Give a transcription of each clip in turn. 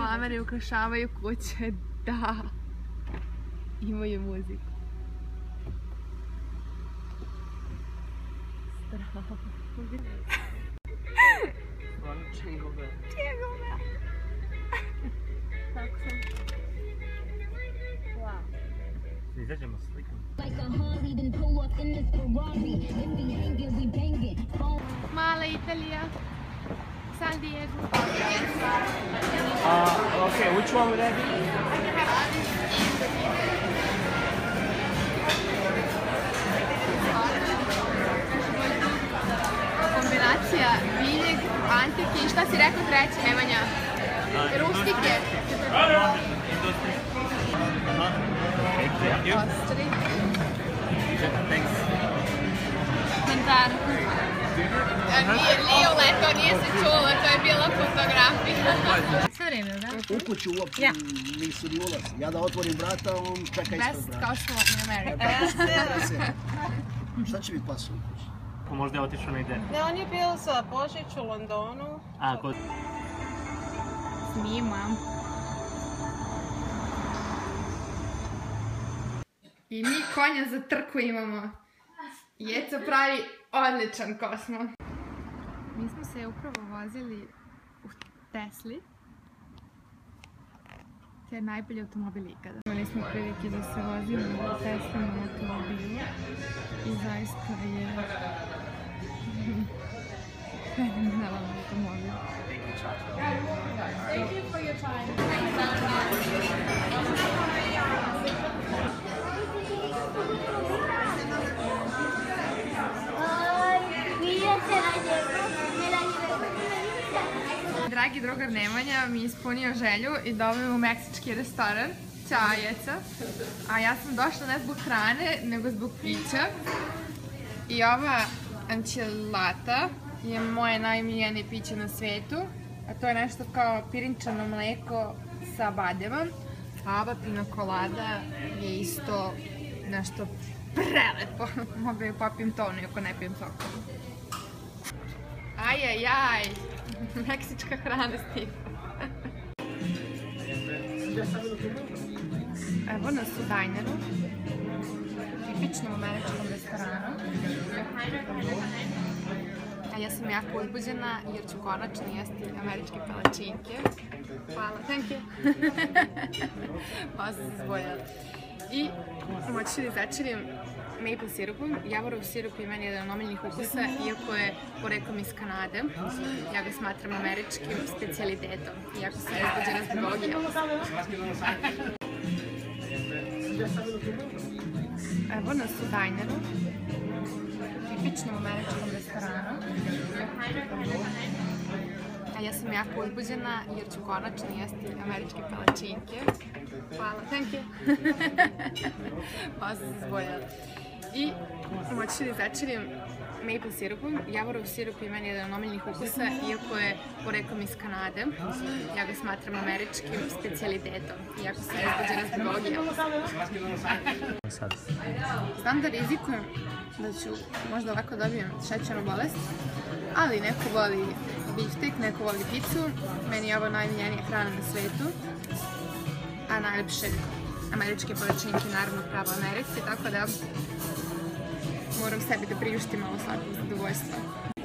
Slameri ukrašavaju kuće, da. Imaju muziku. Strava. Čegove. Tako sam. Wow. Izađemo slikom. Mala Italija. San Diego. Okay, which one would that be? Kombinacija biljeg, antike i šta si rekao treće, Nemanja? Rustike. Ostri. Thanks. Mentar. Nije uletao, nije se čulo, to je bila fotografija. Sve vreme, da? U kuću uopće nisu ni ulazi. Ja da otvorim vrata, on čeka ispred Best vrata. customer in America. Šta će mi pasu u kući? Ko možda je otišao negdje? Ne, on je bio za Božić u Londonu. A, kod... Snimam. I mi konja za trku imamo. Jeca pravi odličan kosmo. Mi smo se upravo vozili u Tesli. To je najbolji automobil ikada. Imali smo prilike da se vozimo u Teslinom automobilu i zaista je fenomenalan automobil. Thank you for your time. Dragi drugar Nemanja mi je ispunio želju i doveo u meksički restoran. Ćao Jeca. A ja sam došla ne zbog hrane, nego zbog pića. I ova enchilada je moje najmiljenije piće na svetu. A to je nešto kao pirinčano mleko sa badevom. A ova pina colada je isto nešto prelepo. Mogu ju popijem tovno, iako ne pijem sokom. Ajajaj, meksička hrana stipa. Evo nas u dajneru, tipičnom američkom restoranu. A ja sam jako uzbuđena jer ću konačno jesti američke palačinke. Hvala, thank you. Pa sam se zboljela. I moću da začerim maple sirupom. Javorov sirup je meni jedan od omiljenih ukusa, iako je poreklom iz Kanade. Ja ga smatram američkim specijalitetom, iako sam uzbuđena zbog ovog jela. Evo nas u dajneru, tipičnom američkom restoranu. A ja sam jako uzbuđena jer ću konačno jesti američke palačinke. Hvala, thank you. Pa sam se zboljela. I moću da začerim maple sirupom. Javorov sirup je meni jedan od omiljenih ukusa, iako je poreklom iz Kanade. Ja ga smatram američkim specijalitetom, iako sam uzbuđena zbog ovog jela. Znam da rizikujem da ću možda ovako dobijem šećernu bolest, ali neko voli biftek, neko voli picu. Meni je ovo najmiljenija hrana na svetu, a najlepše američke palačinke naravno pravo Americi, tako da moram sebi da priuštim malo slatko zadovoljstvo.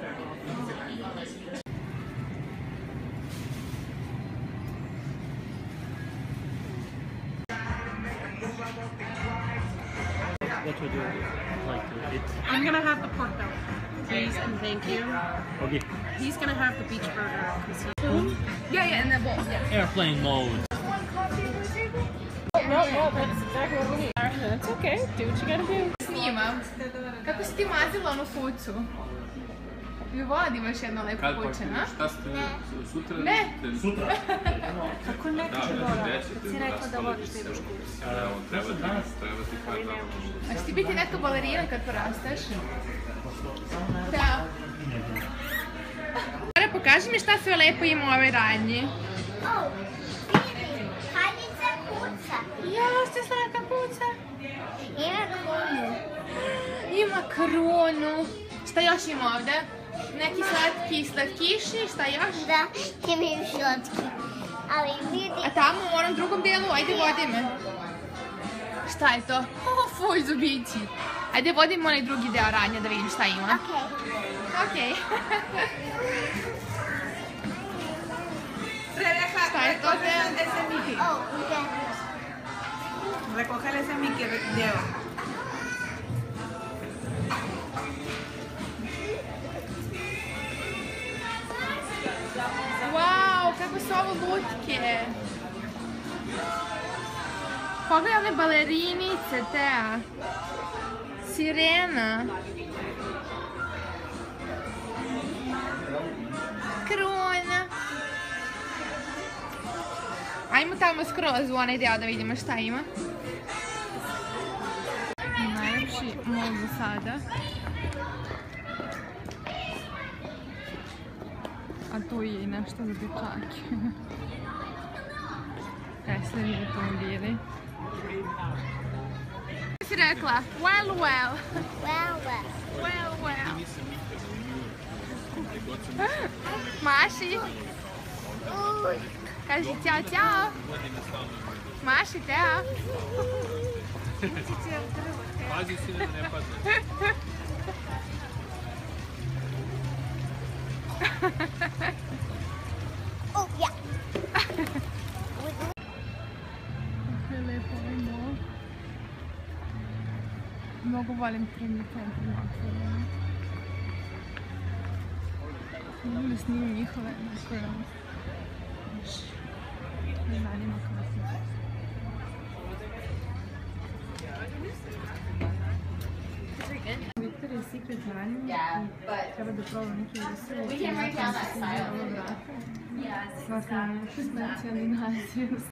What would you like to eat? I'm gonna have the pork belly, please and thank you. Okay. He's gonna have the beach burger. Yeah, in the bowl, yeah. Airplane mode. No, that's exactly what we need. That's okay. Do what you gotta do. Snimam. Kako si ti mazila onu kuću? Mi vodi imaš jedno lepo kuće, na? Šta ste sutra? Ne! Sutra? Kako ne ti vora? Kad si rekla da vodiš da ideš kuću. Treba ti par dana. A će ti biti neka balerina kad porasteš? Da. Sada pokaži mi šta sve lepo ima u ovoj radnji. Hajdica kuca. Jao, ste slatka kuća. Ima krunu. Ima krunu. Šta još ima ovde? Neki slatki slatkiši, šta još? Da, imaju slatki. Ali vidi. A tamo u onom drugom delu, ajde vodi me. Šta je to? Fuj, zubići. Ajde vodim onaj drugi deo radnje da vidim šta ima. Okej. Šta je to deo? Ese Mickey. Oh, okay. Recoger ese Mickey deo. Wow, kako su ovo lutke. Pogledaj one balerinice, Tea. Sirena. Krona. Ajmo tamo skroz u onaj deo da vidimo šta ima. Najlepši mol do sada. A tu je i nešto za dječake. Tesla automobili. Šta si rekla? Well. Well. Maši. Kaži ćao. Maši, Teo. Pazi si da ne padne. Oh, yeah. Kako je lepo ovaj mol. Mnogo volim primiti centralno otvoreno. Mogu da snimim njihove restaurants. Ne zanima kako se. Victoria's Secret ranim i treba da probam neki resul i nakon se sviđa ova vrata. Svaka specijalni naziv.